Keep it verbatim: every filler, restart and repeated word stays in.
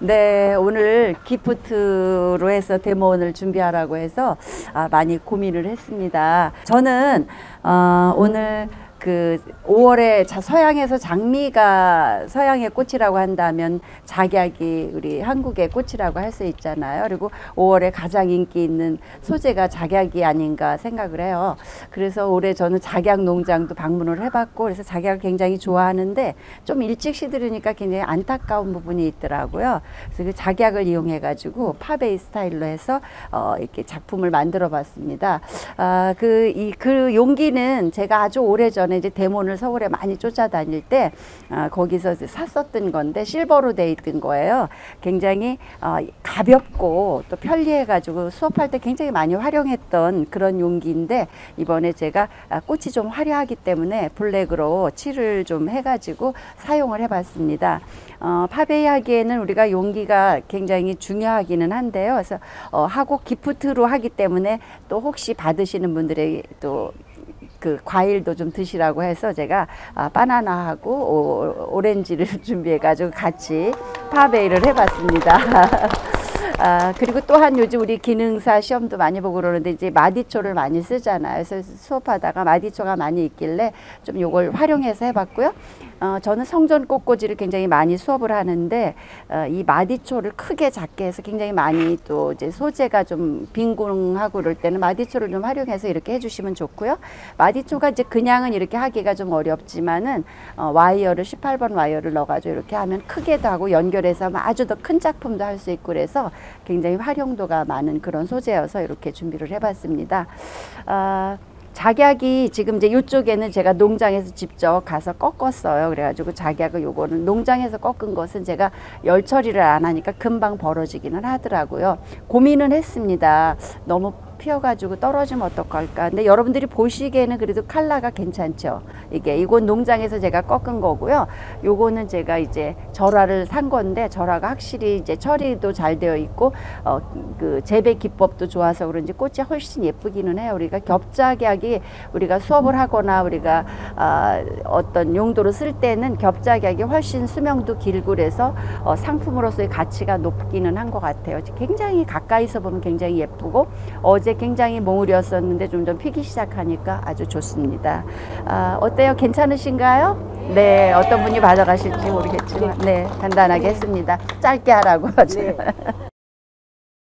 네, 오늘 기프트로 해서 데모원을 준비하라고 해서 아, 많이 고민을 했습니다. 저는 어, 오늘 그 오월에 서양에서 장미가 서양의 꽃이라고 한다면 작약이 우리 한국의 꽃이라고 할 수 있잖아요. 그리고 오월에 가장 인기 있는 소재가 작약이 아닌가 생각을 해요. 그래서 올해 저는 작약 농장도 방문을 해봤고 그래서 작약을 굉장히 좋아하는데 좀 일찍 시들으니까 굉장히 안타까운 부분이 있더라고요. 그래서 그 작약을 이용해 가지고 팝에이 스타일로 해서 어, 이렇게 작품을 만들어 봤습니다. 아, 그, 이, 그 용기는 제가 아주 오래전에 이제 데몬을 서울에 많이 쫓아다닐 때 어, 거기서 샀었던 건데 실버로 돼 있던 거예요. 굉장히 어, 가볍고 또 편리해 가지고 수업할 때 굉장히 많이 활용했던 그런 용기인데 이번에 제가 아, 꽃이 좀 화려하기 때문에 블랙으로 칠을 좀 해가지고 사용을 해봤습니다. 어, 팝에이 하기에는 우리가 용기가 굉장히 중요하기는 한데요. 그래서 어, 하고 기프트로 하기 때문에 또 혹시 받으시는 분들에게 또 그 과일도 좀 드시라고 해서 제가 아, 바나나하고 오, 오렌지를 준비해 가지고 같이 팝에이를 해봤습니다. 아, 그리고 또한 요즘 우리 기능사 시험도 많이 보고 그러는데 이제 마디초를 많이 쓰잖아요. 그래서 수업하다가 마디초가 많이 있길래 좀 요걸 활용해서 해봤고요. 어, 저는 성전 꽃꽂이를 굉장히 많이 수업을 하는데 어, 이 마디초를 크게 작게 해서 굉장히 많이 또 이제 소재가 좀 빈궁하고 그럴 때는 마디초를 좀 활용해서 이렇게 해주시면 좋고요. 마디초가 이제 그냥은 이렇게 하기가 좀 어렵지만은 어, 와이어를 십팔 번 와이어를 넣어가지고 이렇게 하면 크게도 하고 연결해서 하면 아주 더 큰 작품도 할 수 있고 그래서 굉장히 활용도가 많은 그런 소재여서 이렇게 준비를 해봤습니다. 어, 작약이 지금 이제 이쪽에는 제가 농장에서 직접 가서 꺾었어요. 그래가지고 작약을 요거는 농장에서 꺾은 것은 제가 열 처리를 안 하니까 금방 벌어지기는 하더라고요. 고민은 했습니다. 너무 피어가지고 떨어지면 어떡할까. 근데 여러분들이 보시기에는 그래도 컬러가 괜찮죠. 이게 이건 농장에서 제가 꺾은 거고요. 요거는 제가 이제 절화를 산 건데 절화가 확실히 이제 처리도 잘 되어 있고 어, 그 재배 기법도 좋아서 그런지 꽃이 훨씬 예쁘기는 해요. 우리가 겹작약이 우리가 수업을 하거나 우리가 어, 어떤 용도로 쓸 때는 겹작약이 훨씬 수명도 길고 그래서 어, 상품으로서의 가치가 높기는 한 것 같아요. 굉장히 가까이서 보면 굉장히 예쁘고 어제 굉장히 몽울이었었는데 좀 좀 피기 시작하니까 아주 좋습니다. 아, 어때요? 괜찮으신가요? 네, 어떤 분이 받아가실지 모르겠지만 네, 간단하게 했습니다. 짧게 하라고. 네.